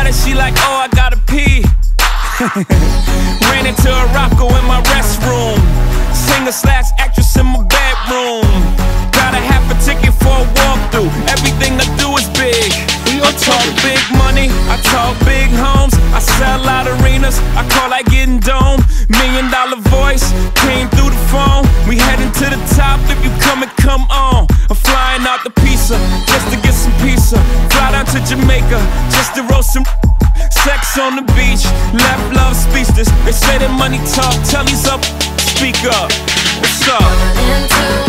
got it, she like, oh, I gotta pee. Ran into a Rocco in my restroom. Singer/actress in my bedroom. Got a half a ticket for a walkthrough. Everything I do is big. I talk big money, I talk big homes. I sell out arenas, I call that getting dome. $1 million voice came through the phone. We heading to the top, if you come and come on. I'm flying out the pizza, just to get some pizza. Fly down to Jamaica, just to roast some sex on the beach. Left love speechless. They say that money talk, tell these up, speak up. What's up?